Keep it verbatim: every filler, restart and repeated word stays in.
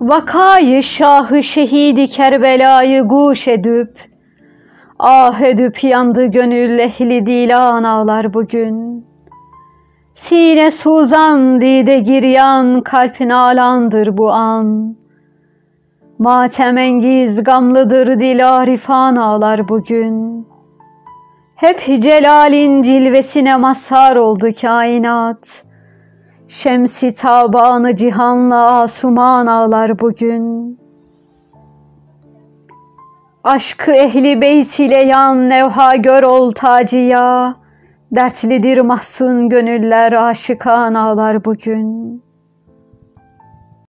Vakayı şahı şehidi Kerbela'yı guş edip, ah edip yandı gönül ehli dilan ağlar bugün. Sine suzan dide giryan kalp nalandır bu an. Matemengiz gamlıdır dil arifan ağlar bugün. Hep celalin cilvesine mazhar oldu kainat. Şemsi tabanı cihanla asuman ağlar bugün. Aşkı ehli beyt ile yan nevha gör ol taciya. Dertlidir mahzun gönüller aşıkan ağlar bugün.